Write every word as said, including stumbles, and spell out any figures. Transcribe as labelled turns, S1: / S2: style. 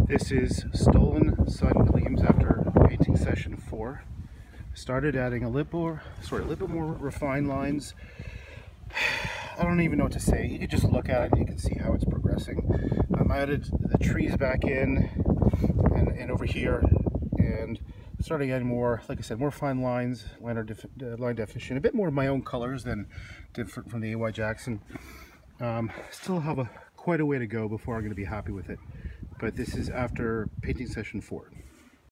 S1: This is Stolen Sun Gleams after painting session four. Started adding a little more, sorry, a little bit more refined lines. I don't even know what to say. You can just look at it and you can see how it's progressing. Um, I added the trees back in and, and over here, and starting adding more, like I said, more fine lines, line, def uh, line definition, a bit more of my own colors than different from the A Y Jackson. Um, still have a quite a way to go before I'm going to be happy with it. But this is after painting session four.